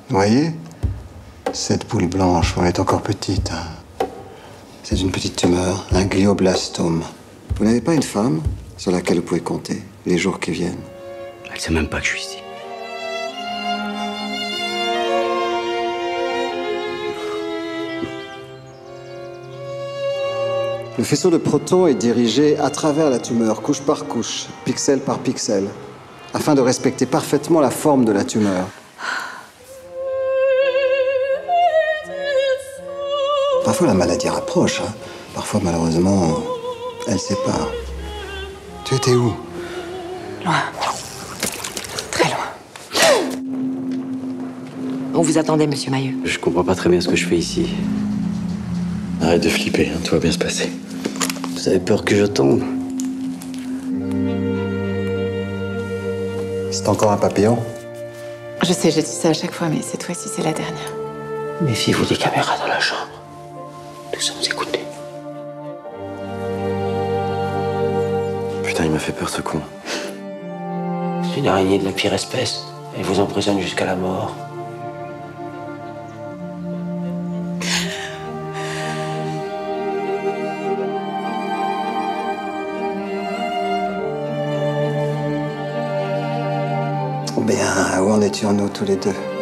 Vous voyez? Cette boule blanche, elle est encore petite. Hein. C'est une petite tumeur, un glioblastome. Vous n'avez pas une femme sur laquelle vous pouvez compter les jours qui viennent? Elle sait même pas que je suis ici. Le faisceau de protons est dirigé à travers la tumeur, couche par couche, pixel par pixel, afin de respecter parfaitement la forme de la tumeur. Parfois, la maladie rapproche. Hein. Parfois, malheureusement, elle sépare. Tu étais où? Loin. Très loin. On vous attendait, monsieur Mailleux. Je comprends pas très bien ce que je fais ici. Arrête de flipper, hein, tout va bien se passer. Vous avez peur que je tombe? C'est encore un papillon? Je sais, je dis ça à chaque fois, mais cette fois-ci, c'est la dernière. Méfiez-vous des caméras dans la chambre. Nous sommes écoutés. Putain, il m'a fait peur ce con. C'est une araignée de la pire espèce. Elle vous emprisonne jusqu'à la mort. Bien, où en étions-nous tous les deux?